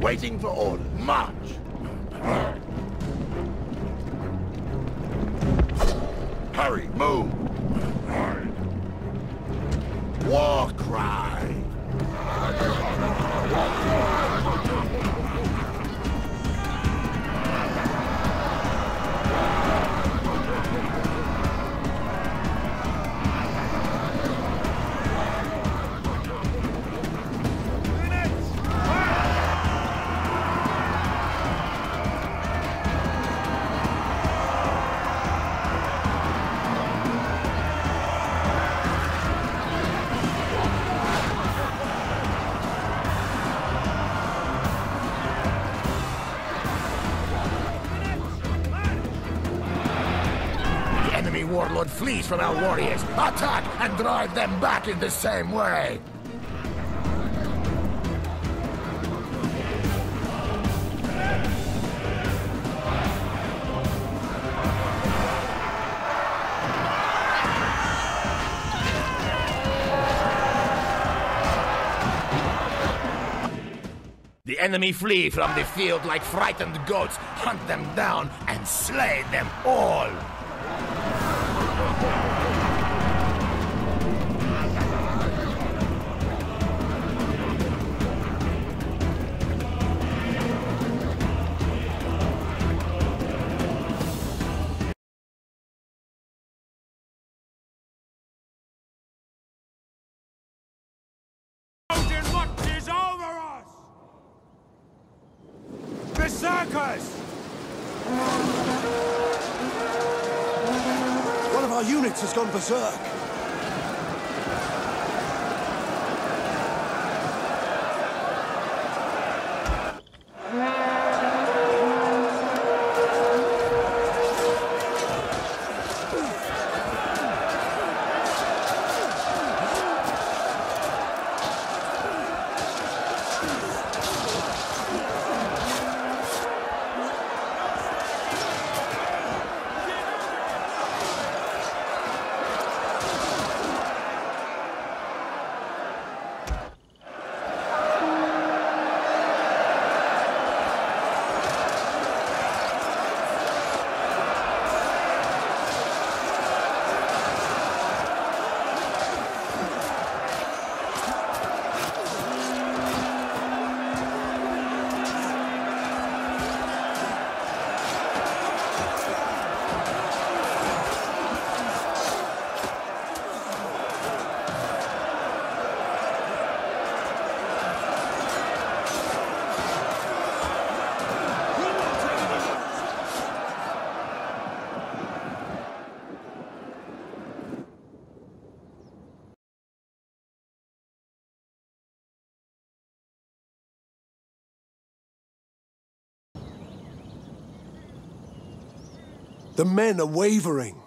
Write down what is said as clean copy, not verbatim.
Waiting for orders. March! Hurry, move! War cry! Warlord flees from our warriors. Attack and drive them back in the same way. The enemy flee from the field like frightened goats. Hunt them down and slay them all. Berserkers! One of our units has gone berserk. The men are wavering.